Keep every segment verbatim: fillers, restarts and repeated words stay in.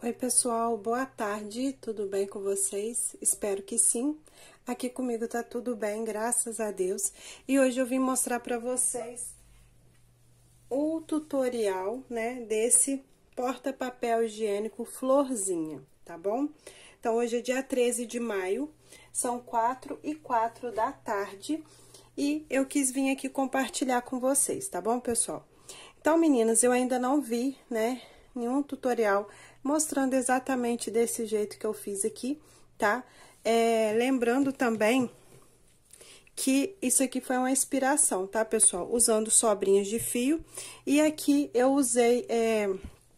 Oi, pessoal, boa tarde, tudo bem com vocês? Espero que sim. Aqui comigo tá tudo bem, graças a Deus. E hoje eu vim mostrar pra vocês o tutorial, né, desse porta-papel higiênico Florzinha, tá bom? Então, hoje é dia treze de maio, são quatro e quatro da tarde e eu quis vir aqui compartilhar com vocês, tá bom, pessoal? Então, meninas, eu ainda não vi, né, nenhum tutorial mostrando exatamente desse jeito que eu fiz aqui, tá? É, lembrando também que isso aqui foi uma inspiração, tá, pessoal? Usando sobrinhas de fio. E aqui eu usei é,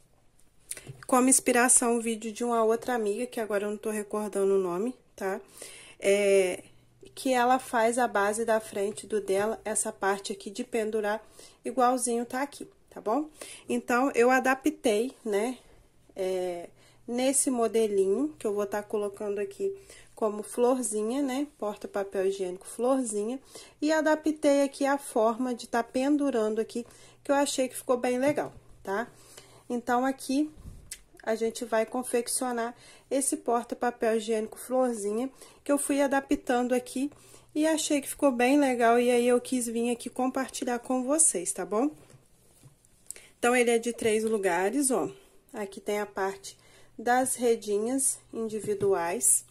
como inspiração o vídeo de uma outra amiga, que agora eu não tô recordando o nome, tá? É, que ela faz a base da frente do dela, essa parte aqui de pendurar, igualzinho tá aqui, tá bom? Então, eu adaptei, né? É, nesse modelinho, que eu vou estar tá colocando aqui como florzinha, né? Porta-papel higiênico florzinha. E adaptei aqui a forma de estar tá pendurando aqui, que eu achei que ficou bem legal, tá? Então, aqui, a gente vai confeccionar esse porta-papel higiênico florzinha, que eu fui adaptando aqui e achei que ficou bem legal. E aí, eu quis vir aqui compartilhar com vocês, tá bom? Então, ele é de três lugares, ó. Aqui tem a parte das redinhas individuais.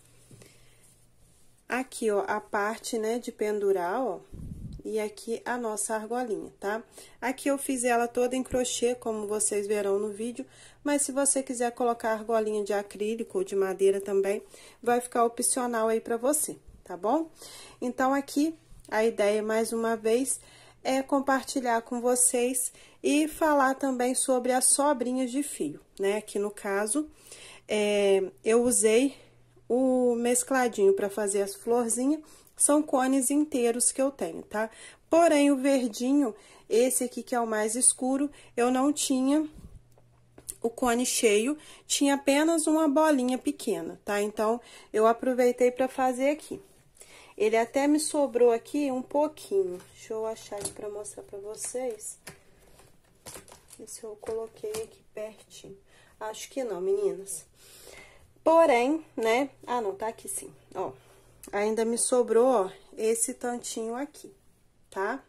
Aqui, ó, a parte, né, de pendurar, ó. E aqui a nossa argolinha, tá? Aqui eu fiz ela toda em crochê, como vocês verão no vídeo. Mas se você quiser colocar argolinha de acrílico ou de madeira também, vai ficar opcional aí pra você, tá bom? Então, aqui, a ideia, mais uma vez, é compartilhar com vocês e falar também sobre as sobrinhas de fio, né? Aqui no caso, é, eu usei o mescladinho para fazer as florzinhas, são cones inteiros que eu tenho, tá? Porém, o verdinho, esse aqui que é o mais escuro, eu não tinha o cone cheio, tinha apenas uma bolinha pequena, tá? Então, eu aproveitei para fazer aqui. Ele até me sobrou aqui um pouquinho. Deixa eu achar aqui pra mostrar pra vocês. Se eu coloquei aqui pertinho. Acho que não, meninas. Porém, né? Ah, não, tá aqui sim. Ó, ainda me sobrou, ó, esse tantinho aqui, tá?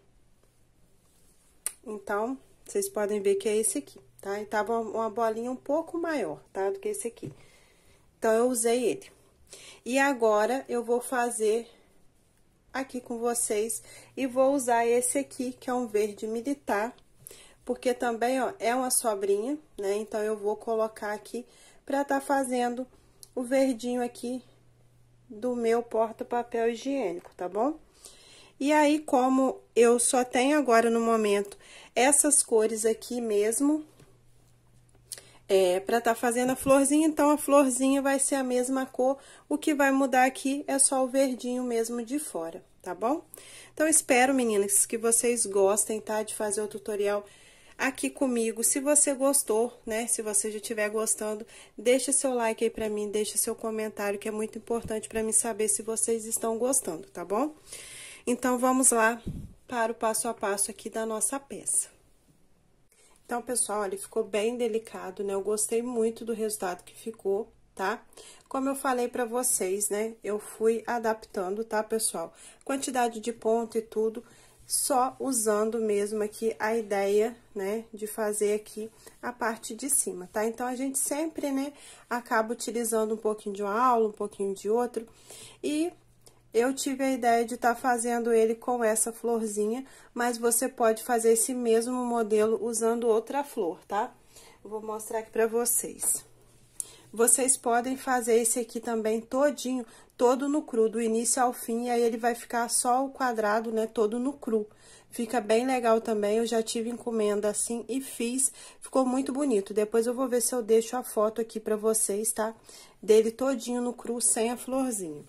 Então, vocês podem ver que é esse aqui, tá? E tava uma bolinha um pouco maior, tá? Do que esse aqui. Então, eu usei ele. E agora, eu vou fazer aqui com vocês, e vou usar esse aqui, que é um verde militar, porque também, ó, é uma sobrinha, né? Então, eu vou colocar aqui pra tá fazendo o verdinho aqui do meu porta-papel higiênico, tá bom? E aí, como eu só tenho agora no momento essas cores aqui mesmo, é, pra tá fazendo a florzinha, então a florzinha vai ser a mesma cor, o que vai mudar aqui é só o verdinho mesmo de fora, tá bom? Então, espero, meninas, que vocês gostem, tá, de fazer o tutorial aqui comigo. Se você gostou, né, se você já estiver gostando, deixa seu like aí pra mim, deixa seu comentário, que é muito importante pra mim saber se vocês estão gostando, tá bom? Então, vamos lá para o passo a passo aqui da nossa peça. Então, pessoal, olha, ficou bem delicado, né? Eu gostei muito do resultado que ficou, tá? Como eu falei pra vocês, né? Eu fui adaptando, tá, pessoal? Quantidade de ponto e tudo, só usando mesmo aqui a ideia, né? De fazer aqui a parte de cima, tá? Então, a gente sempre, né? Acaba utilizando um pouquinho de uma aula, um pouquinho de outro. E eu tive a ideia de estar tá fazendo ele com essa florzinha, mas você pode fazer esse mesmo modelo usando outra flor, tá? Eu vou mostrar aqui pra vocês. Vocês podem fazer esse aqui também todinho, todo no cru, do início ao fim, e aí ele vai ficar só o quadrado, né, todo no cru. Fica bem legal também, eu já tive encomenda assim e fiz, ficou muito bonito. Depois eu vou ver se eu deixo a foto aqui pra vocês, tá? Dele todinho no cru, sem a florzinha.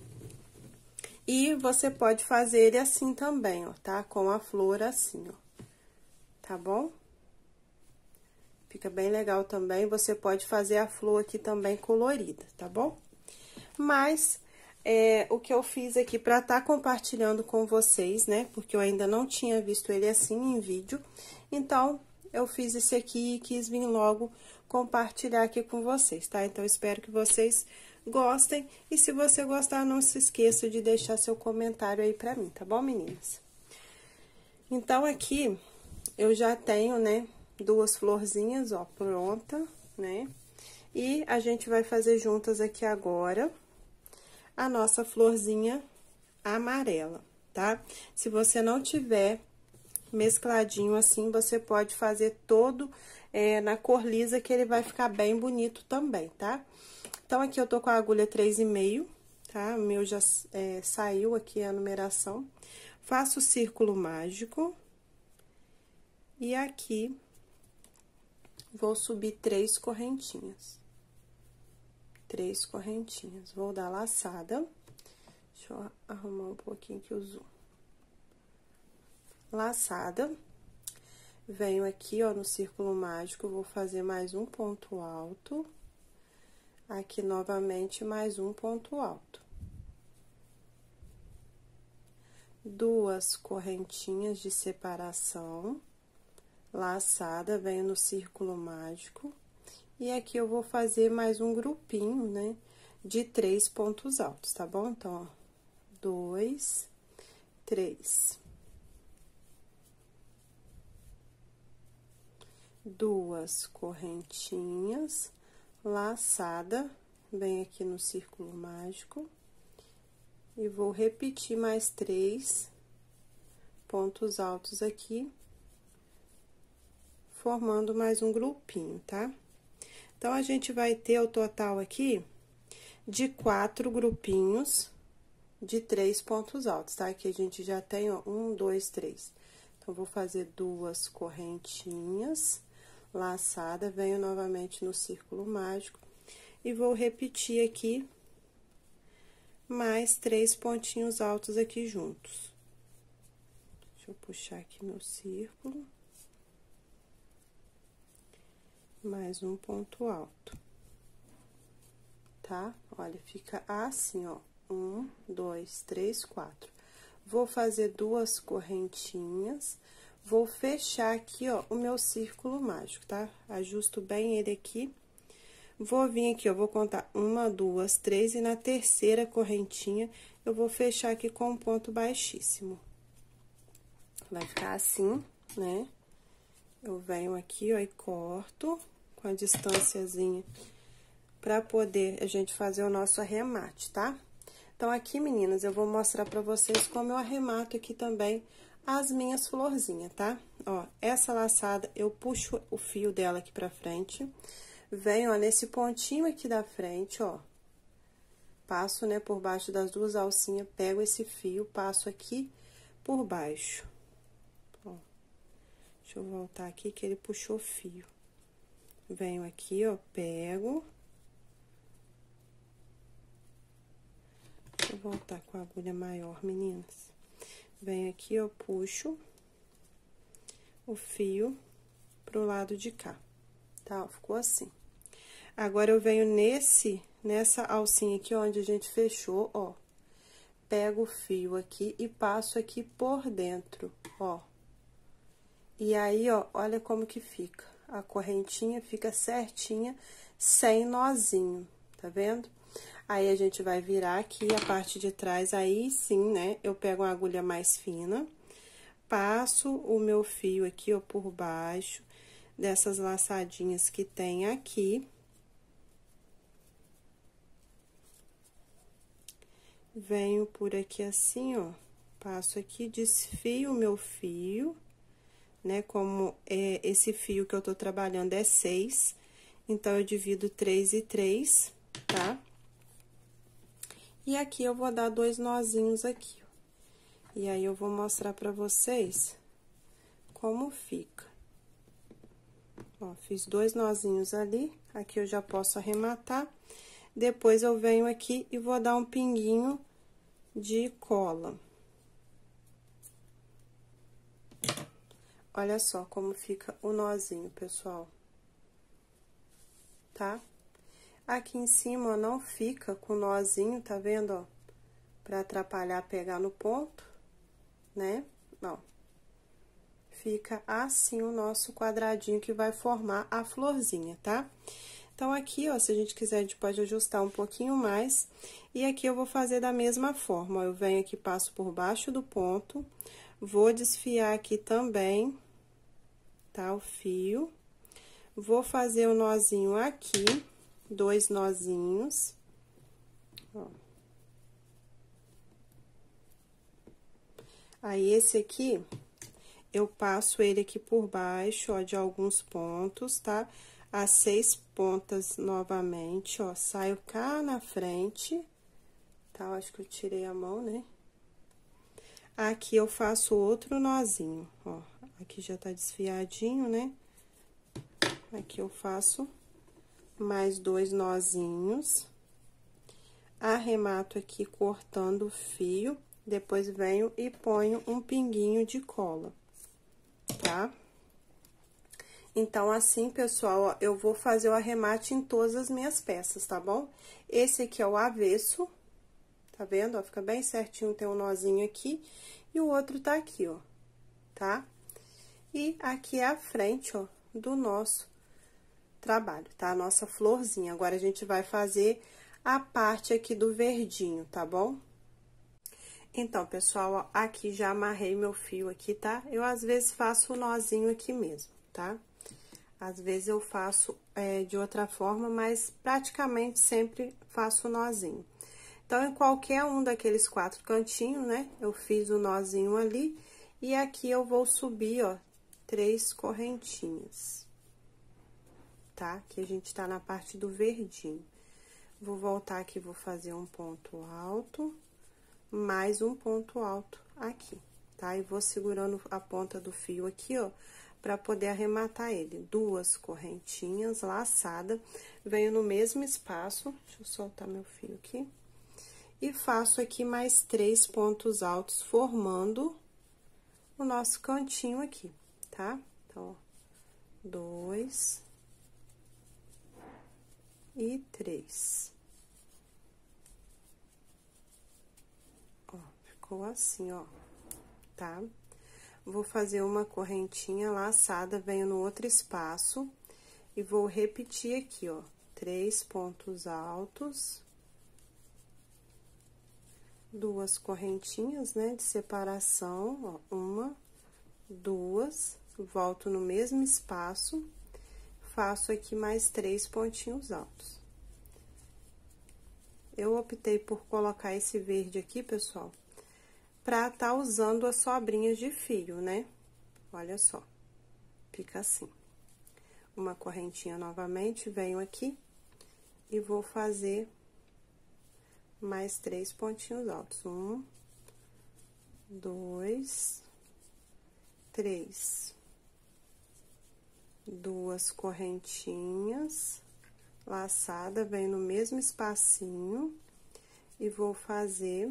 E você pode fazer ele assim também, ó, tá? Com a flor assim, ó. Tá bom? Fica bem legal também. Você pode fazer a flor aqui também colorida, tá bom? Mas, é, o que eu fiz aqui pra tá compartilhando com vocês, né? Porque eu ainda não tinha visto ele assim em vídeo. Então, eu fiz esse aqui e quis vir logo compartilhar aqui com vocês, tá? Então, espero que vocês gostem. E se você gostar, não se esqueça de deixar seu comentário aí pra mim, tá bom, meninas? Então, aqui, eu já tenho, né, duas florzinhas, ó, pronta, né? E a gente vai fazer juntas aqui agora a nossa florzinha amarela, tá? Se você não tiver mescladinho assim, você pode fazer todo é, na cor lisa, que ele vai ficar bem bonito também, tá? Então, aqui eu tô com a agulha três e meio, tá? O meu já é, saiu aqui a numeração. Faço o círculo mágico. E aqui, vou subir três correntinhas. Três correntinhas. Vou dar laçada. Deixa eu arrumar um pouquinho aqui o zoom. Laçada. Venho aqui, ó, no círculo mágico, vou fazer mais um ponto alto. Aqui, novamente, mais um ponto alto. Duas correntinhas de separação. Laçada, venho no círculo mágico. E aqui, eu vou fazer mais um grupinho, né, de três pontos altos, tá bom? Então, ó, dois, três. Duas correntinhas, laçada, bem aqui no círculo mágico. E vou repetir mais três pontos altos aqui, formando mais um grupinho, tá? Então, a gente vai ter o total aqui de quatro grupinhos de três pontos altos, tá? Aqui a gente já tem, ó, um, dois, três. Então, vou fazer duas correntinhas, laçada, venho novamente no círculo mágico e vou repetir aqui mais três pontinhos altos aqui juntos. Deixa eu puxar aqui meu círculo. Mais um ponto alto, tá? Olha, fica assim, ó, um, dois, três, quatro. Vou fazer duas correntinhas, vou fechar aqui, ó, o meu círculo mágico, tá? Ajusto bem ele aqui. Vou vir aqui, ó, vou contar uma, duas, três, e na terceira correntinha, eu vou fechar aqui com um ponto baixíssimo. Vai ficar assim, né? Eu venho aqui, ó, e corto com a distânciazinha pra poder a gente fazer o nosso arremate, tá? Então, aqui, meninas, eu vou mostrar pra vocês como eu arremato aqui também as minhas florzinhas, tá? Ó, essa laçada, eu puxo o fio dela aqui pra frente, venho, ó, nesse pontinho aqui da frente, ó, passo, né, por baixo das duas alcinhas, pego esse fio, passo aqui por baixo. Ó, deixa eu voltar aqui que ele puxou fio. Venho aqui, ó, pego. Vou voltar com a agulha maior, meninas. Venho aqui, ó, puxo o fio pro lado de cá, tá? Ó, ficou assim. Agora, eu venho nesse, nessa alcinha aqui, onde a gente fechou, ó. Pego o fio aqui e passo aqui por dentro, ó. E aí, ó, olha como que fica. A correntinha fica certinha, sem nozinho, tá vendo? Aí, a gente vai virar aqui a parte de trás, aí sim, né, eu pego uma agulha mais fina, passo o meu fio aqui, ó, por baixo dessas laçadinhas que tem aqui. Venho por aqui assim, ó, passo aqui, desfio o meu fio, né, como é, esse fio que eu tô trabalhando é seis, então, eu divido três e três, tá? E aqui, eu vou dar dois nozinhos aqui, ó. E aí, eu vou mostrar pra vocês como fica. Ó, fiz dois nozinhos ali, aqui eu já posso arrematar. Depois, eu venho aqui e vou dar um pinguinho de cola. Olha só como fica o nozinho, pessoal. Tá? Aqui em cima, ó, não fica com nozinho, tá vendo, ó? Pra atrapalhar pegar no ponto, né? Ó. fica assim o nosso quadradinho que vai formar a florzinha, tá? Então, aqui, ó, se a gente quiser, a gente pode ajustar um pouquinho mais. E aqui eu vou fazer da mesma forma, ó, eu venho aqui, passo por baixo do ponto, vou desfiar aqui também, tá, o fio. Vou fazer o nozinho aqui, dois nozinhos, ó. Aí, esse aqui, eu passo ele aqui por baixo, ó, de alguns pontos, tá? As seis pontas novamente, ó, saio cá na frente, tá? Eu acho que eu tirei a mão, né? Aqui, eu faço outro nozinho, ó, aqui já tá desfiadinho, né? Aqui, eu faço mais dois nozinhos, arremato aqui cortando o fio. Depois, venho e ponho um pinguinho de cola, tá? Então, assim, pessoal, ó, eu vou fazer o arremate em todas as minhas peças, tá bom? Esse aqui é o avesso, tá vendo? Ó, fica bem certinho, tem um nozinho aqui, e o outro tá aqui, ó, tá? E aqui é a frente, ó, do nosso trabalho, tá? A nossa florzinha. Agora, a gente vai fazer a parte aqui do verdinho, tá bom? Então, pessoal, ó, aqui já amarrei meu fio aqui, tá? Eu, às vezes, faço o nozinho aqui mesmo, tá? Às vezes, eu faço é, de outra forma, mas praticamente sempre faço o nozinho. Então, em qualquer um daqueles quatro cantinhos, né? Eu fiz o nozinho ali, e aqui eu vou subir, ó, três correntinhas, tá? Que a gente tá na parte do verdinho. Vou voltar aqui, vou fazer um ponto alto, mais um ponto alto aqui, tá? E vou segurando a ponta do fio aqui, ó, pra poder arrematar ele. Duas correntinhas laçadas, venho no mesmo espaço, deixa eu soltar meu fio aqui, e faço aqui mais três pontos altos, formando o nosso cantinho aqui, tá? Então, ó, dois e três. Ficou assim, ó, tá? Vou fazer uma correntinha laçada, venho no outro espaço e vou repetir aqui, ó, três pontos altos, duas correntinhas, né, de separação, ó, uma, duas, volto no mesmo espaço, faço aqui mais três pontinhos altos. Eu optei por colocar esse verde aqui, pessoal, pra tá usando as sobrinhas de fio, né? Olha só, fica assim. Uma correntinha novamente, venho aqui e vou fazer mais três pontinhos altos. Um, dois, três. Duas correntinhas laçada, venho no mesmo espacinho e vou fazer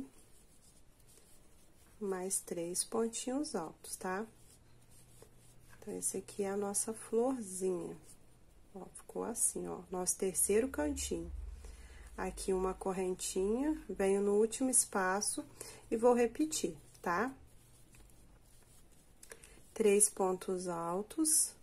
mais três pontinhos altos, tá? Então, esse aqui é a nossa florzinha. Ó, ficou assim, ó, nosso terceiro cantinho. Aqui uma correntinha, venho no último espaço e vou repetir, tá? Três pontos altos.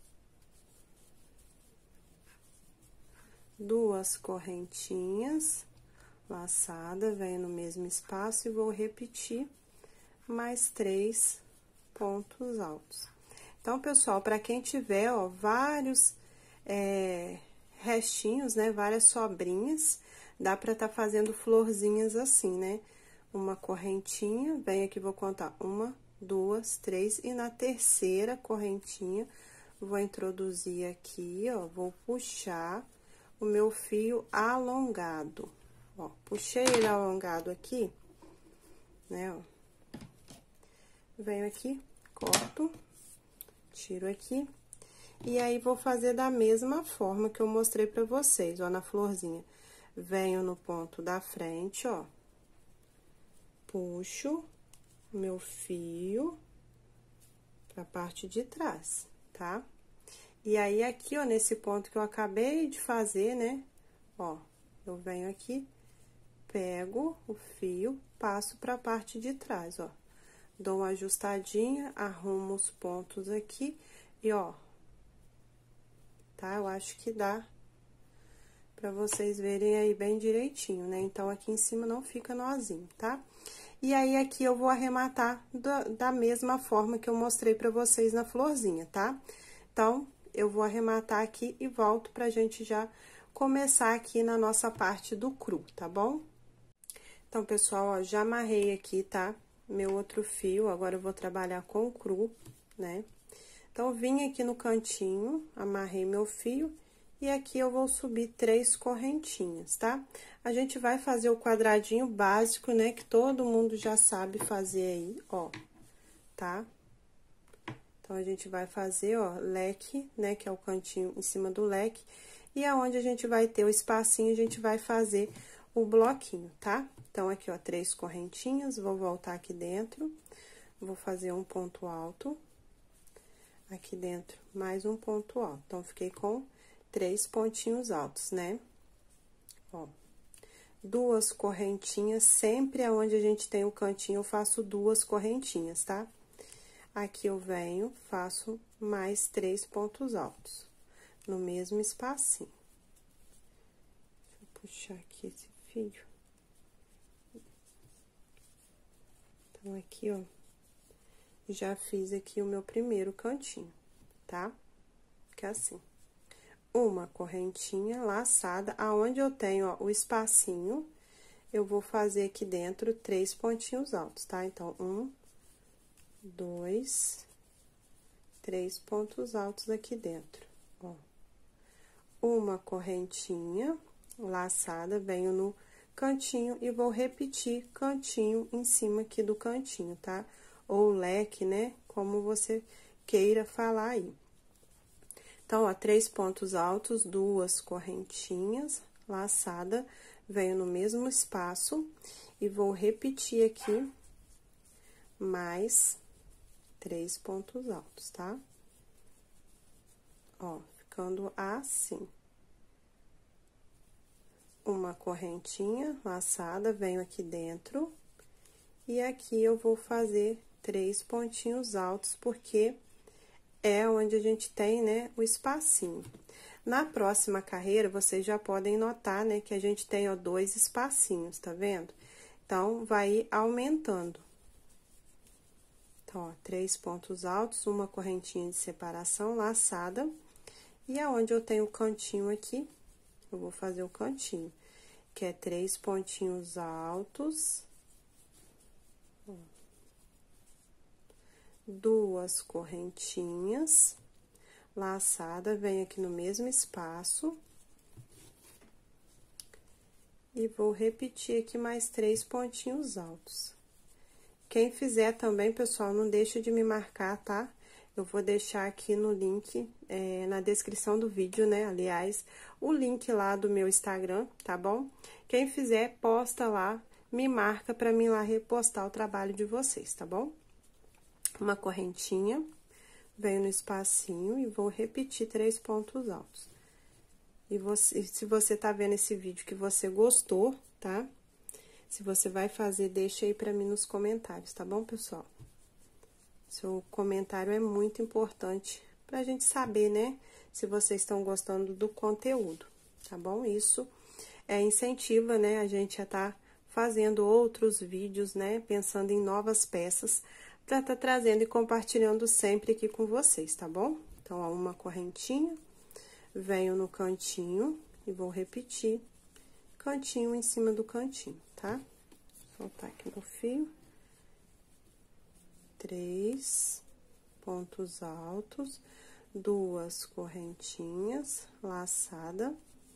Duas correntinhas laçada, venho no mesmo espaço e vou repetir mais três pontos altos. Então, pessoal, para quem tiver, ó, vários é, restinhos, né, várias sobrinhas, dá pra tá fazendo florzinhas assim, né? Uma correntinha, vem aqui, vou contar uma, duas, três, e na terceira correntinha, vou introduzir aqui, ó, vou puxar o meu fio alongado, ó, puxei ele alongado aqui, né, ó. Venho aqui, corto, tiro aqui, e aí, vou fazer da mesma forma que eu mostrei pra vocês, ó, na florzinha. Venho no ponto da frente, ó, puxo o meu fio pra parte de trás, tá? E aí, aqui, ó, nesse ponto que eu acabei de fazer, né, ó, eu venho aqui, pego o fio, passo pra parte de trás, ó. dou uma ajustadinha, arrumo os pontos aqui e ó, tá? Eu acho que dá pra vocês verem aí bem direitinho, né? Então, aqui em cima não fica nozinho, tá? E aí, aqui eu vou arrematar da, da mesma forma que eu mostrei pra vocês na florzinha, tá? Então, eu vou arrematar aqui e volto pra gente já começar aqui na nossa parte do cru, tá bom? Então, pessoal, ó, já amarrei aqui, tá? Meu outro fio, agora eu vou trabalhar com o cru, né? Então, vim aqui no cantinho, amarrei meu fio, e aqui eu vou subir três correntinhas, tá? A gente vai fazer o quadradinho básico, né, que todo mundo já sabe fazer aí, ó, tá? Então, a gente vai fazer, ó, leque, né, que é o cantinho em cima do leque, e aonde a gente vai ter o espacinho, a gente vai fazer o bloquinho, tá? Então, aqui, ó, três correntinhas, vou voltar aqui dentro, vou fazer um ponto alto, aqui dentro, mais um ponto alto. Então, fiquei com três pontinhos altos, né? Ó, duas correntinhas, sempre aonde a gente tem o cantinho, eu faço duas correntinhas, tá? Aqui eu venho, faço mais três pontos altos, no mesmo espacinho. Deixa eu puxar aqui esse fio. Então, aqui, ó, já fiz aqui o meu primeiro cantinho, tá? Fica assim. Uma correntinha laçada, aonde eu tenho, ó, o espacinho, eu vou fazer aqui dentro três pontinhos altos, tá? Então, um, dois, três pontos altos aqui dentro, ó. Uma correntinha laçada, venho no cantinho e vou repetir cantinho em cima aqui do cantinho, tá? Ou leque, né? Como você queira falar aí. Então, ó, três pontos altos, duas correntinhas, laçada, venho no mesmo espaço e vou repetir aqui mais três pontos altos, tá? Ó, ficando assim. Uma correntinha laçada, venho aqui dentro e aqui eu vou fazer três pontinhos altos, porque é onde a gente tem, né, o espacinho. Na próxima carreira, vocês já podem notar, né, que a gente tem, ó, dois espacinhos, tá vendo? Então, vai aumentando. Então, ó, três pontos altos, uma correntinha de separação laçada. E aonde eu tenho o cantinho aqui, eu vou fazer o cantinho, que é três pontinhos altos. Duas correntinhas, laçada, vem aqui no mesmo espaço. E vou repetir aqui mais três pontinhos altos. Quem fizer também, pessoal, não deixa de me marcar, tá? Eu vou deixar aqui no link, é, na descrição do vídeo, né? Aliás, o link lá do meu Instagram, tá bom? Quem fizer, posta lá, me marca pra mim lá repostar o trabalho de vocês, tá bom? Uma correntinha, venho no espacinho e vou repetir três pontos altos. E você, se você tá vendo esse vídeo que você gostou, tá? Se você vai fazer, deixa aí pra mim nos comentários, tá bom, pessoal? Seu comentário é muito importante pra gente saber, né, se vocês estão gostando do conteúdo, tá bom? Isso é incentiva, né, a gente a tá fazendo outros vídeos, né, pensando em novas peças, pra tá trazendo e compartilhando sempre aqui com vocês, tá bom? Então, ó, uma correntinha, venho no cantinho e vou repetir cantinho em cima do cantinho, tá? Vou soltar aqui no fio. Três pontos altos, duas correntinhas, laçada,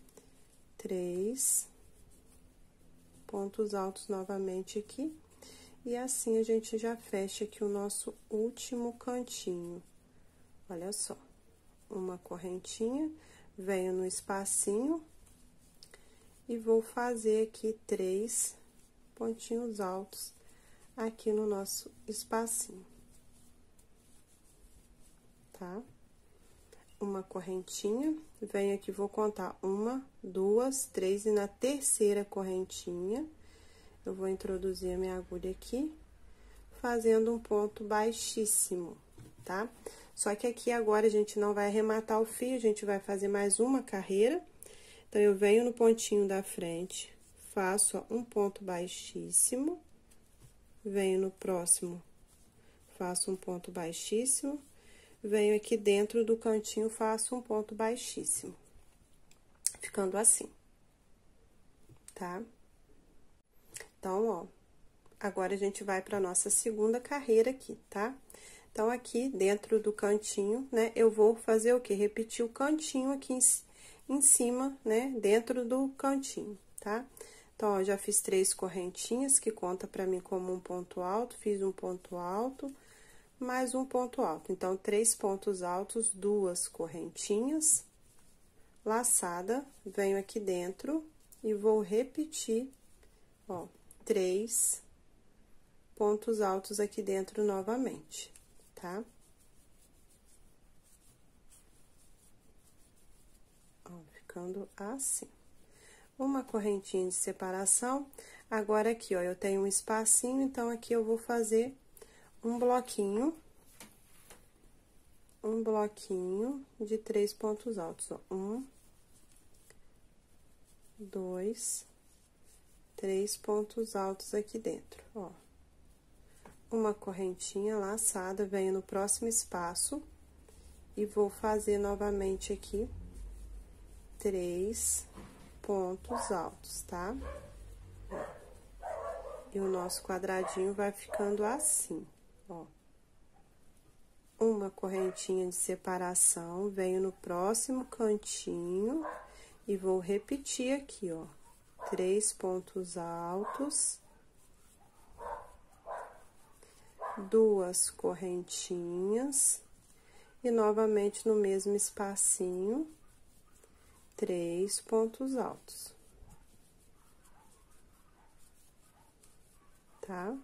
três pontos altos novamente aqui. E assim, a gente já fecha aqui o nosso último cantinho. Olha só, uma correntinha, venho no espacinho e vou fazer aqui três pontinhos altos aqui no nosso espacinho, tá? Uma correntinha, venho aqui, vou contar uma, duas, três, e na terceira correntinha, eu vou introduzir a minha agulha aqui, fazendo um ponto baixíssimo, tá? Só que aqui agora a gente não vai arrematar o fio, a gente vai fazer mais uma carreira. Então, eu venho no pontinho da frente, faço, ó, um ponto baixíssimo, venho no próximo, faço um ponto baixíssimo, venho aqui dentro do cantinho, faço um ponto baixíssimo, ficando assim, tá? Então, ó, agora a gente vai pra nossa segunda carreira aqui, tá? Então, aqui dentro do cantinho, né, eu vou fazer o quê? Repetir o cantinho aqui em, em cima, né, dentro do cantinho, tá? Então, ó, já fiz três correntinhas, que conta pra mim como um ponto alto, fiz um ponto alto, mais um ponto alto. Então, três pontos altos, duas correntinhas, laçada, venho aqui dentro e vou repetir, ó, três pontos altos aqui dentro novamente, tá? Ó, ficando assim. Uma correntinha de separação. Agora, aqui, ó, eu tenho um espacinho, então, aqui eu vou fazer um bloquinho, um bloquinho de três pontos altos, ó. Um, dois, três pontos altos aqui dentro, ó. Uma correntinha laçada, venho no próximo espaço e vou fazer novamente aqui três pontos altos, tá? E o nosso quadradinho vai ficando assim, ó. Uma correntinha de separação, venho no próximo cantinho e vou repetir aqui, ó, três pontos altos, duas correntinhas e novamente no mesmo espacinho, três pontos altos, tá?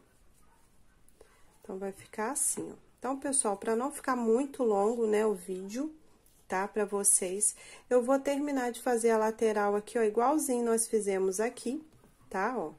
Então, vai ficar assim, ó. Então, pessoal, para não ficar muito longo, né, o vídeo, tá, para vocês, eu vou terminar de fazer a lateral aqui, ó, igualzinho nós fizemos aqui, tá, ó.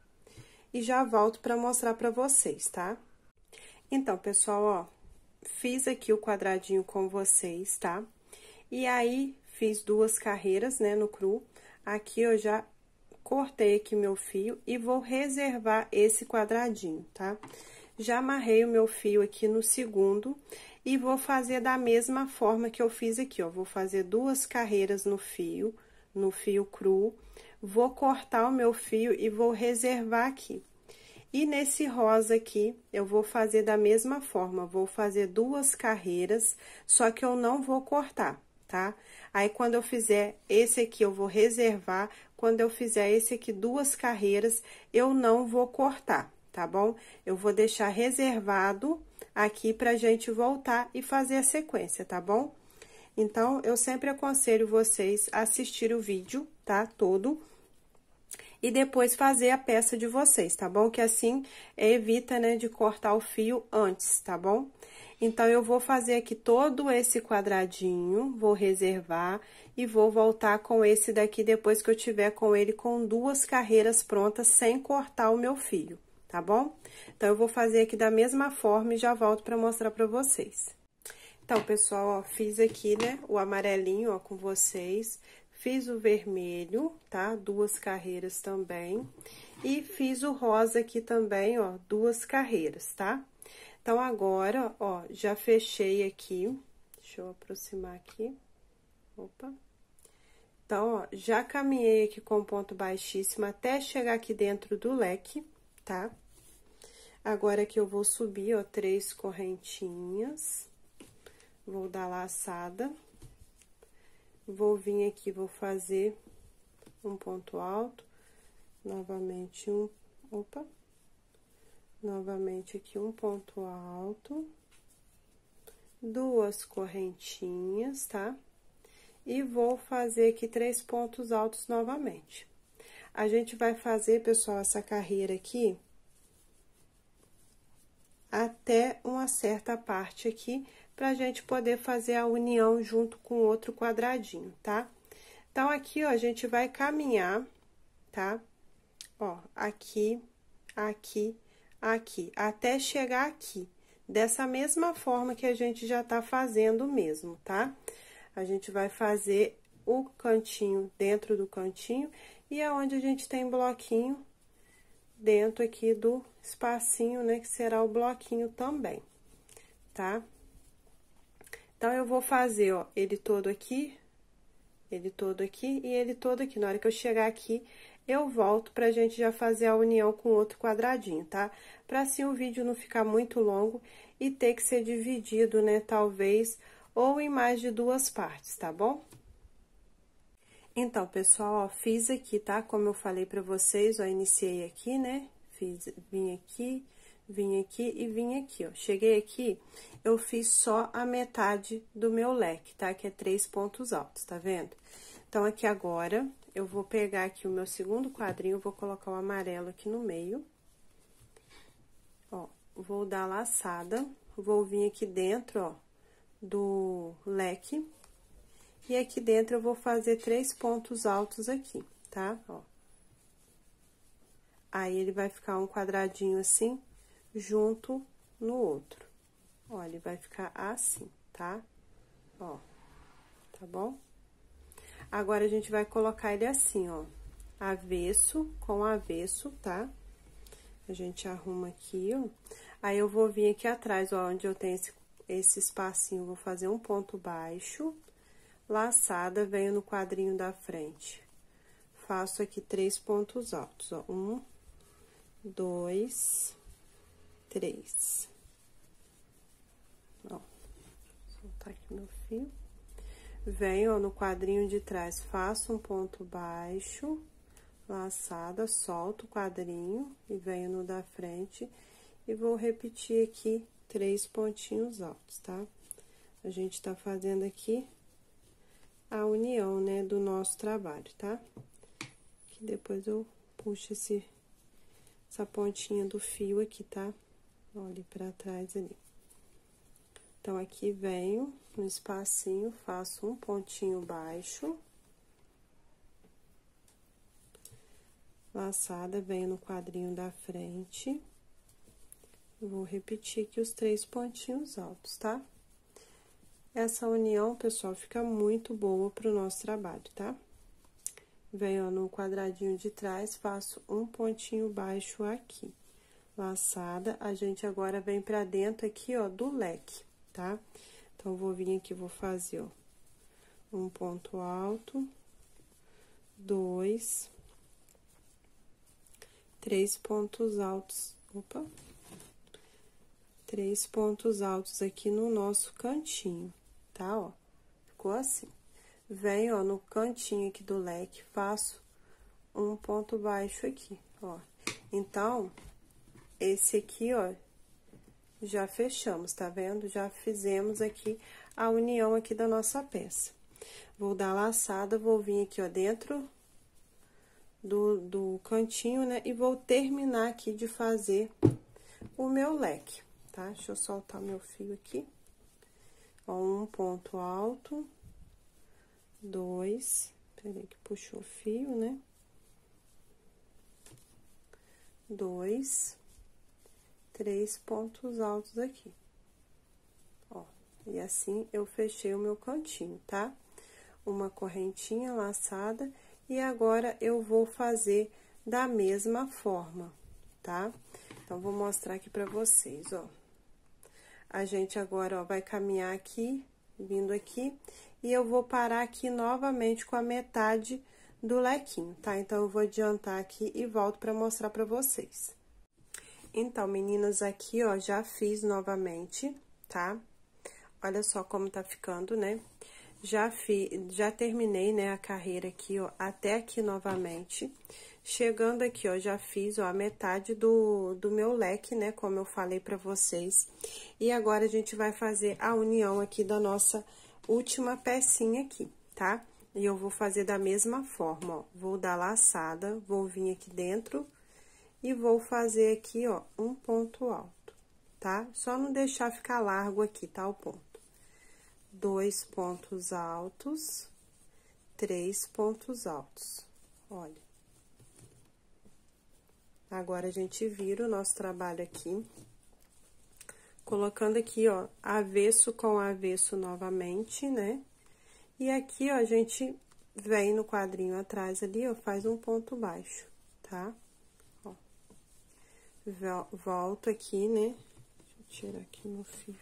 E já volto para mostrar para vocês, tá? Então, pessoal, ó, fiz aqui o quadradinho com vocês, tá? E aí, fiz duas carreiras, né, no cru. Aqui, eu já cortei aqui meu fio e vou reservar esse quadradinho, tá? Já amarrei o meu fio aqui no segundo e vou fazer da mesma forma que eu fiz aqui, ó. Vou fazer duas carreiras no fio, no fio cru, vou cortar o meu fio e vou reservar aqui. E nesse rosa aqui, eu vou fazer da mesma forma, vou fazer duas carreiras, só que eu não vou cortar, tá? Aí, quando eu fizer esse aqui, eu vou reservar, quando eu fizer esse aqui, duas carreiras, eu não vou cortar, tá bom? Eu vou deixar reservado aqui pra gente voltar e fazer a sequência, tá bom? Então, eu sempre aconselho vocês a assistir o vídeo, tá? Todo. E depois fazer a peça de vocês, tá bom? Que assim evita, né, de cortar o fio antes, tá bom? Então, eu vou fazer aqui todo esse quadradinho, vou reservar e vou voltar com esse daqui depois que eu tiver com ele com duas carreiras prontas, sem cortar o meu fio, tá bom? Então, eu vou fazer aqui da mesma forma e já volto pra mostrar pra vocês. Então, pessoal, ó, fiz aqui, né, o amarelinho, ó, com vocês. Fiz o vermelho, tá? Duas carreiras também. E fiz o rosa aqui também, ó, duas carreiras, tá? Então, agora, ó, já fechei aqui. Deixa eu aproximar aqui. Opa. Então, ó, já caminhei aqui com ponto baixíssimo até chegar aqui dentro do leque, tá? Agora, aqui eu vou subir, ó, três correntinhas. Vou dar laçada. Vou vir aqui, vou fazer um ponto alto, novamente um, opa, novamente aqui um ponto alto, duas correntinhas, tá? E vou fazer aqui três pontos altos novamente. A gente vai fazer, pessoal, essa carreira aqui até uma certa parte aqui, pra gente poder fazer a união junto com outro quadradinho, tá? Então, aqui, ó, a gente vai caminhar, tá? Ó, aqui, aqui, aqui, até chegar aqui. Dessa mesma forma que a gente já tá fazendo mesmo, tá? A gente vai fazer o cantinho dentro do cantinho e aonde a gente tem bloquinho dentro aqui do espacinho, né, que será o bloquinho também, tá? Então, eu vou fazer, ó, ele todo aqui, ele todo aqui e ele todo aqui. Na hora que eu chegar aqui, eu volto pra gente já fazer a união com outro quadradinho, tá? Pra assim o vídeo não ficar muito longo e ter que ser dividido, né, talvez, ou em mais de duas partes, tá bom? Então, pessoal, ó, fiz aqui, tá? Como eu falei pra vocês, ó, iniciei aqui, né? Fiz, vim aqui, vim aqui e vim aqui, ó. Cheguei aqui, eu fiz só a metade do meu leque, tá? Que é três pontos altos, tá vendo? Então, aqui agora, eu vou pegar aqui o meu segundo quadrinho, vou colocar o amarelo aqui no meio. Ó, vou dar laçada, vou vir aqui dentro, ó, do leque. E aqui dentro eu vou fazer três pontos altos aqui, tá? Ó. Aí, ele vai ficar um quadradinho assim, junto no outro. Ó, ele vai ficar assim, tá? Ó, tá bom? Agora, a gente vai colocar ele assim, ó, avesso com avesso, tá? A gente arruma aqui, ó. Aí, eu vou vir aqui atrás, ó, onde eu tenho esse, esse espacinho, vou fazer um ponto baixo, laçada, venho no quadrinho da frente. Faço aqui três pontos altos, ó. Um, dois, três. Ó, vou soltar aqui meu fio. Venho, ó, no quadrinho de trás, faço um ponto baixo, laçada, solto o quadrinho e venho no da frente e vou repetir aqui três pontinhos altos, tá? A gente tá fazendo aqui a união, né, do nosso trabalho, tá? Que depois eu puxo esse, essa pontinha do fio aqui, tá? Olha pra trás ali. Então, aqui venho no espacinho, faço um pontinho baixo. Laçada, venho no quadrinho da frente. Vou repetir aqui os três pontinhos altos, tá? Essa união, pessoal, fica muito boa pro nosso trabalho, tá? Venho, ó, no quadradinho de trás, faço um pontinho baixo aqui. Laçada, a gente agora vem pra dentro aqui, ó, do leque, tá? Então, vou vir aqui, vou fazer, ó, um ponto alto, dois, três pontos altos, opa, três pontos altos aqui no nosso cantinho, tá, ó? Ficou assim. Venho, ó, no cantinho aqui do leque, faço um ponto baixo aqui, ó. Então, esse aqui, ó, já fechamos, tá vendo? Já fizemos aqui a união aqui da nossa peça. Vou dar laçada, vou vir aqui, ó, dentro do, do cantinho, né? E vou terminar aqui de fazer o meu leque, tá? Deixa eu soltar meu fio aqui. Ó, um ponto alto, dois, peraí que puxou o fio, né? Dois, três pontos altos aqui. Ó, e assim eu fechei o meu cantinho, tá? Uma correntinha laçada e agora eu vou fazer da mesma forma, tá? Então, vou mostrar aqui pra vocês, ó. A gente agora, ó, vai caminhar aqui, vindo aqui, e eu vou parar aqui novamente com a metade do lequinho, tá? Então, eu vou adiantar aqui e volto pra mostrar pra vocês. Então, meninas, aqui, ó, já fiz novamente, tá? Olha só como tá ficando, né? Já fiz, já terminei, né, a carreira aqui, ó, até aqui novamente. Chegando aqui, ó, já fiz, ó, a metade do, do meu leque, né, como eu falei pra vocês. E agora, a gente vai fazer a união aqui da nossa última pecinha aqui, tá? E eu vou fazer da mesma forma, ó. Vou dar laçada, vou vir aqui dentro e vou fazer aqui, ó, um ponto alto, tá? Só não deixar ficar largo aqui, tá, o ponto. Dois pontos altos, três pontos altos, olha. Agora, a gente vira o nosso trabalho aqui, colocando aqui, ó, avesso com avesso novamente, né? E aqui, ó, a gente vem no quadrinho atrás ali, ó, faz um ponto baixo, tá? Ó. Volto aqui, né? Deixa eu tirar aqui meu fio.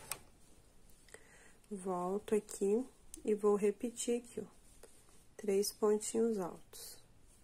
Volto aqui e vou repetir aqui, ó, três pontinhos altos.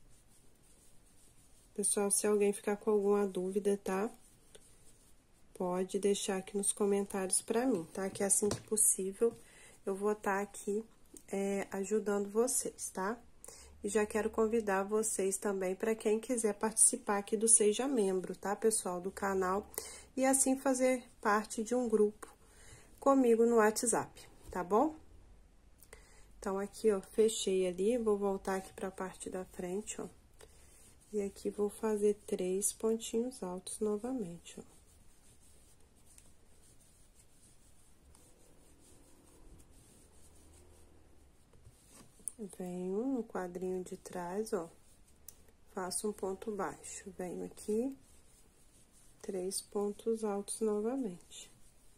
Pessoal, se alguém ficar com alguma dúvida, tá? Pode deixar aqui nos comentários pra mim, tá? Que assim que possível, eu vou estar aqui é, ajudando vocês, tá? E já quero convidar vocês também para quem quiser participar aqui do Seja Membro, tá, pessoal, do canal, e assim fazer parte de um grupo comigo no WhatsApp, tá bom? Então, aqui, ó, fechei ali, vou voltar aqui pra parte da frente, ó. E aqui vou fazer três pontinhos altos novamente, ó. Venho no quadrinho de trás, ó, faço um ponto baixo, venho aqui, três pontos altos novamente.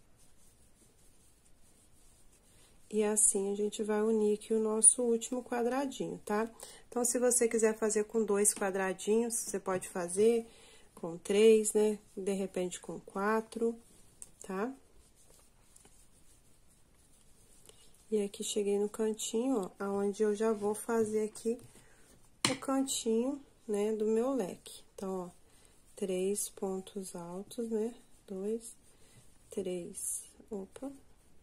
E assim, a gente vai unir aqui o nosso último quadradinho, tá? Então, se você quiser fazer com dois quadradinhos, você pode fazer com três, né? De repente, com quatro, tá? E aqui, cheguei no cantinho, ó, aonde eu já vou fazer aqui o cantinho, né, do meu leque. Então, ó, três pontos altos, né? Dois, três, opa...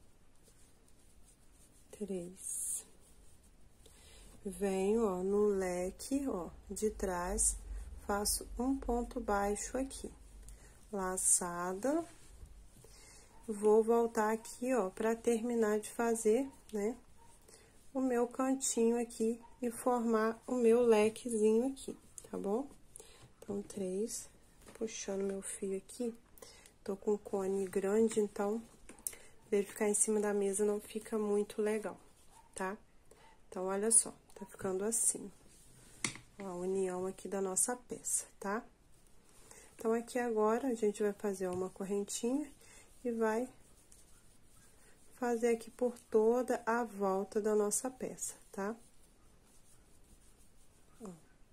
Três. Venho, ó, no leque, ó, de trás, faço um ponto baixo aqui. Laçada. Vou voltar aqui, ó, pra terminar de fazer, né, o meu cantinho aqui e formar o meu lequezinho aqui, tá bom? Então, três, puxando meu fio aqui. Tô com um cone grande, então... Ele ficar em cima da mesa não fica muito legal, tá? Então, olha só, tá ficando assim. Ó, a união aqui da nossa peça, tá? Então, aqui agora, a gente vai fazer uma correntinha e vai fazer aqui por toda a volta da nossa peça, tá? Ó.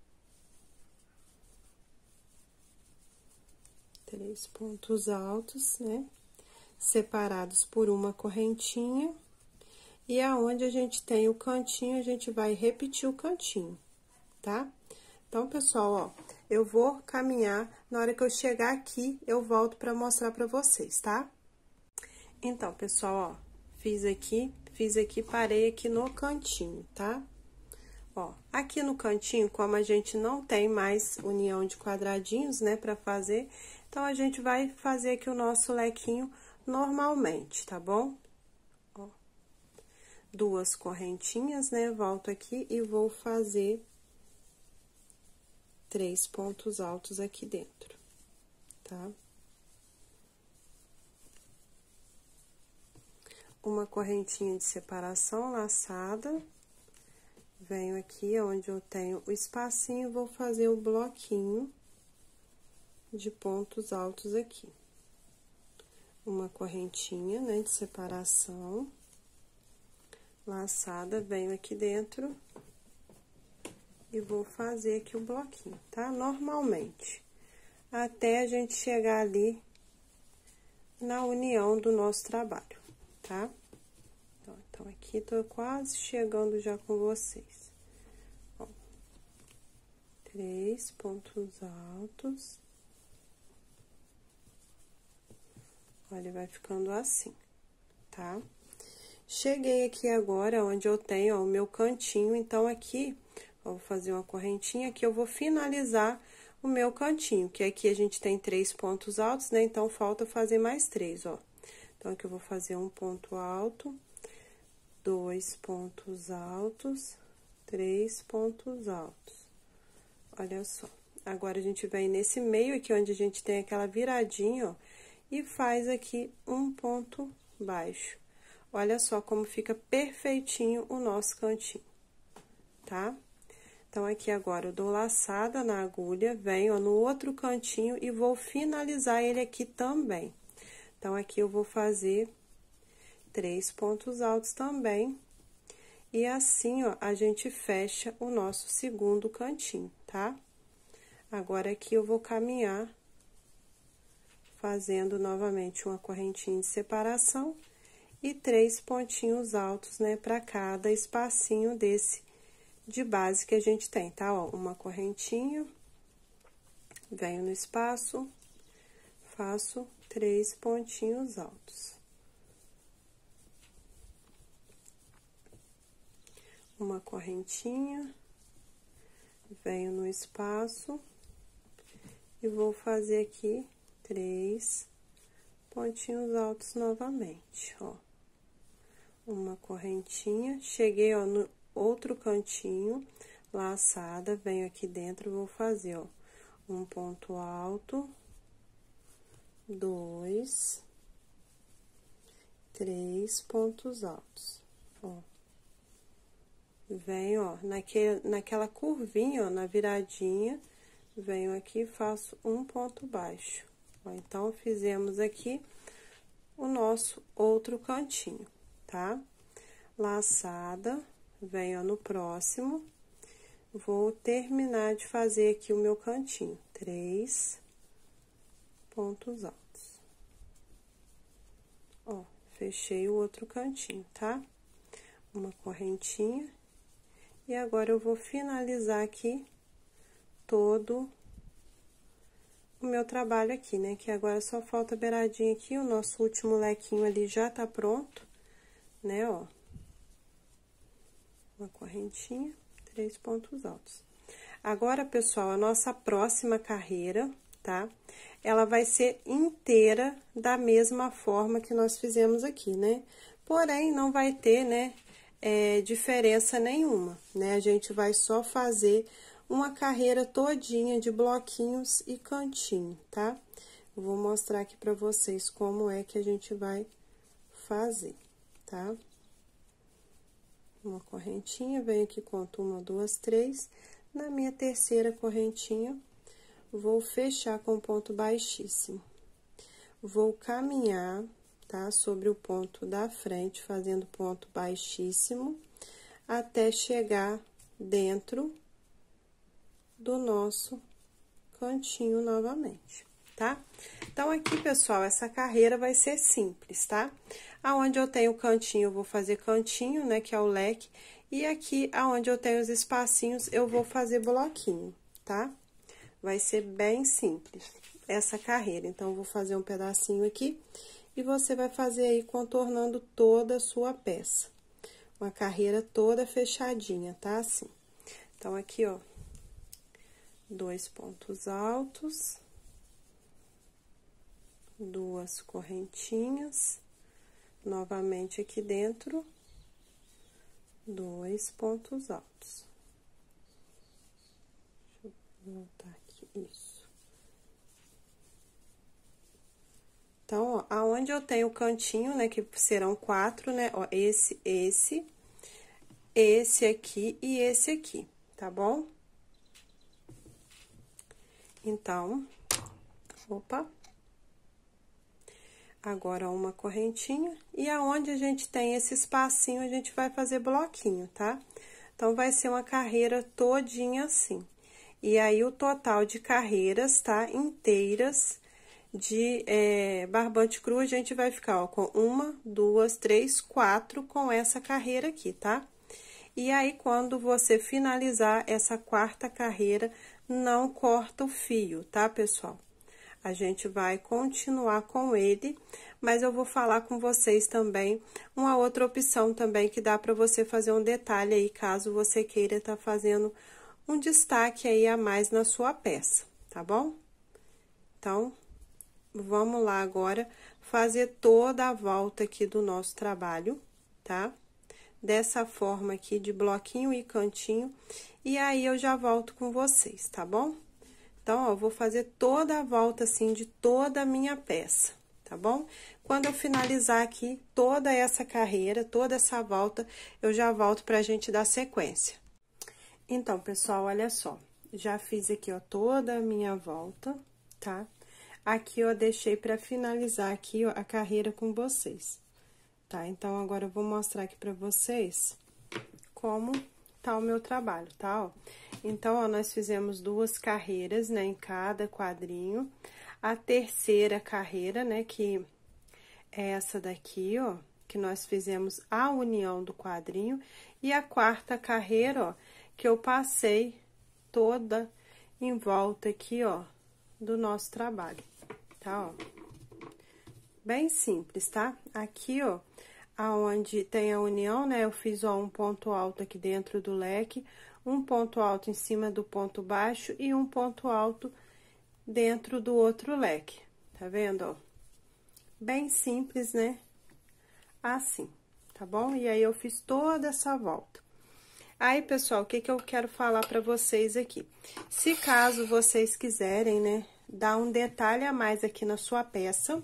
Três pontos altos, né? Separados por uma correntinha, e aonde a gente tem o cantinho, a gente vai repetir o cantinho, tá? Então, pessoal, ó, eu vou caminhar, na hora que eu chegar aqui, eu volto pra mostrar pra vocês, tá? Então, pessoal, ó, fiz aqui, fiz aqui, parei aqui no cantinho, tá? Ó, aqui no cantinho, como a gente não tem mais união de quadradinhos, né, pra fazer, então, a gente vai fazer aqui o nosso lequinho normalmente, tá bom? Ó, duas correntinhas, né? Volto aqui e vou fazer três pontos altos aqui dentro, tá? Uma correntinha de separação laçada. Venho aqui onde eu tenho o espacinho, vou fazer o bloquinho de pontos altos aqui. Uma correntinha, né, de separação, laçada, venho aqui dentro e vou fazer aqui o bloquinho, tá? Normalmente, até a gente chegar ali na união do nosso trabalho, tá? Então, então aqui tô quase chegando já com vocês. Ó, três pontos altos. Olha, vai ficando assim, tá? Cheguei aqui agora, onde eu tenho, ó, o meu cantinho, então, aqui, ó, vou fazer uma correntinha, aqui eu vou finalizar o meu cantinho, que aqui a gente tem três pontos altos, né? Então, falta fazer mais três, ó. Então, aqui eu vou fazer um ponto alto, dois pontos altos, três pontos altos. Olha só. Agora, a gente vem nesse meio aqui, onde a gente tem aquela viradinha, ó, e faz aqui um ponto baixo. Olha só como fica perfeitinho o nosso cantinho, tá? Então, aqui agora, eu dou laçada na agulha, venho, ó, no outro cantinho e vou finalizar ele aqui também. Então, aqui eu vou fazer três pontos altos também. E assim, ó, a gente fecha o nosso segundo cantinho, tá? Agora, aqui eu vou caminhar, fazendo novamente uma correntinha de separação e três pontinhos altos, né, pra cada espacinho desse de base que a gente tem, tá? Ó, uma correntinha, venho no espaço, faço três pontinhos altos. Uma correntinha, venho no espaço e vou fazer aqui três pontinhos altos novamente, ó. Uma correntinha, cheguei, ó, no outro cantinho, laçada, venho aqui dentro, vou fazer, ó, um ponto alto, dois, três pontos altos, ó. Venho, ó, naquele, naquela curvinha, ó, na viradinha, venho aqui e faço um ponto baixo. Ó, então, fizemos aqui o nosso outro cantinho, tá? Laçada, venho, ó, no próximo, vou terminar de fazer aqui o meu cantinho, três pontos altos. Ó, fechei o outro cantinho, tá? Uma correntinha. E agora, eu vou finalizar aqui todo o meu trabalho aqui, né? Que agora só falta a beiradinha aqui, o nosso último lequinho ali já tá pronto, né, ó. Uma correntinha, três pontos altos. Agora, pessoal, a nossa próxima carreira, tá? Ela vai ser inteira da mesma forma que nós fizemos aqui, né? Porém, não vai ter, né? É, diferença nenhuma, né? A gente vai só fazer uma carreira todinha de bloquinhos e cantinho, tá? Eu vou mostrar aqui pra vocês como é que a gente vai fazer, tá? Uma correntinha, venho aqui, conto uma, duas, três. Na minha terceira correntinha, vou fechar com ponto baixíssimo. Vou caminhar, tá? Sobre o ponto da frente, fazendo ponto baixíssimo, até chegar dentro do nosso cantinho novamente, tá? Então, aqui, pessoal, essa carreira vai ser simples, tá? Aonde eu tenho cantinho, eu vou fazer cantinho, né, que é o leque, e aqui, aonde eu tenho os espacinhos, eu vou fazer bloquinho, tá? Vai ser bem simples essa carreira. Então, eu vou fazer um pedacinho aqui. E você vai fazer aí contornando toda a sua peça. Uma carreira toda fechadinha, tá? Assim. Então, aqui, ó, dois pontos altos, duas correntinhas, novamente aqui dentro, dois pontos altos. Deixa eu voltar aqui, isso. Então, ó, aonde eu tenho o cantinho, né, que serão quatro, né, ó, esse, esse, esse aqui e esse aqui, tá bom? Então, opa. Agora, uma correntinha, e aonde a gente tem esse espacinho, a gente vai fazer bloquinho, tá? Então, vai ser uma carreira todinha assim. E aí, o total de carreiras, tá? Inteiras de é, barbante cru, a gente vai ficar, ó, com uma, duas, três, quatro com essa carreira aqui, tá? E aí, quando você finalizar essa quarta carreira, não corta o fio, tá, pessoal? A gente vai continuar com ele, mas eu vou falar com vocês também uma outra opção também que dá para você fazer um detalhe aí, caso você queira tá fazendo um destaque aí a mais na sua peça, tá bom? Então, vamos lá agora fazer toda a volta aqui do nosso trabalho, tá? Dessa forma aqui, de bloquinho e cantinho, e aí eu já volto com vocês, tá bom? Então, ó, vou fazer toda a volta, assim, de toda a minha peça, tá bom? Quando eu finalizar aqui toda essa carreira, toda essa volta, eu já volto pra gente dar sequência. Então, pessoal, olha só, já fiz aqui, ó, toda a minha volta, tá? Aqui, eu deixei pra finalizar aqui, ó, a carreira com vocês, tá? Então, agora eu vou mostrar aqui pra vocês como tá o meu trabalho, tá, ó? Então, ó, nós fizemos duas carreiras, né, em cada quadrinho. A terceira carreira, né, que é essa daqui, ó, que nós fizemos a união do quadrinho. E a quarta carreira, ó, que eu passei toda em volta aqui, ó, do nosso trabalho, tá, ó? Bem simples, tá? Aqui, ó, aonde tem a união, né, eu fiz, ó, um ponto alto aqui dentro do leque, um ponto alto em cima do ponto baixo e um ponto alto dentro do outro leque, tá vendo, ó? Bem simples, né? Assim, tá bom? E aí, eu fiz toda essa volta. Aí, pessoal, o que que eu quero falar pra vocês aqui? Se caso vocês quiserem, né, dar um detalhe a mais aqui na sua peça,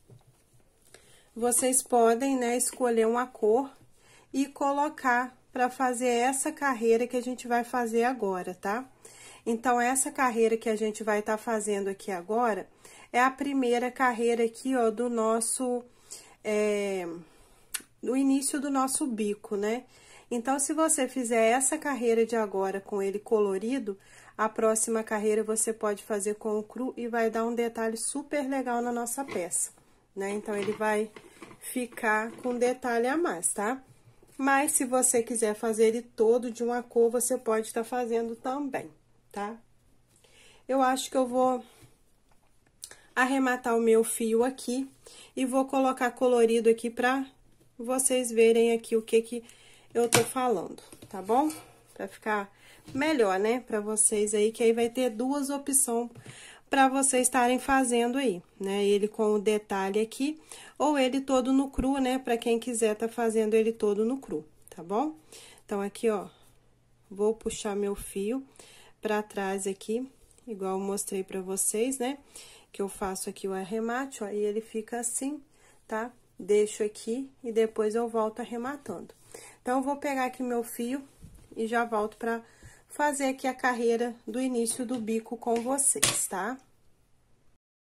vocês podem, né, escolher uma cor e colocar pra fazer essa carreira que a gente vai fazer agora, tá? Então, essa carreira que a gente vai estar fazendo aqui agora é a primeira carreira aqui, ó, do nosso, é, do início do nosso bico, né? Então, se você fizer essa carreira de agora com ele colorido, a próxima carreira você pode fazer com o cru e vai dar um detalhe super legal na nossa peça, né? Então, ele vai ficar com detalhe a mais, tá? Mas, se você quiser fazer ele todo de uma cor, você pode estar fazendo também, tá? Eu acho que eu vou arrematar o meu fio aqui e vou colocar colorido aqui pra vocês verem aqui o que que eu tô falando, tá bom? Pra ficar melhor, né, pra vocês aí, que aí vai ter duas opções pra vocês estarem fazendo aí, né? Ele com o detalhe aqui, ou ele todo no cru, né? Pra quem quiser tá fazendo ele todo no cru, tá bom? Então, aqui, ó, vou puxar meu fio pra trás aqui, igual eu mostrei pra vocês, né? Que eu faço aqui o arremate, ó, e ele fica assim, tá? Deixo aqui e depois eu volto arrematando. Então, eu vou pegar aqui meu fio e já volto pra fazer aqui a carreira do início do bico com vocês, tá?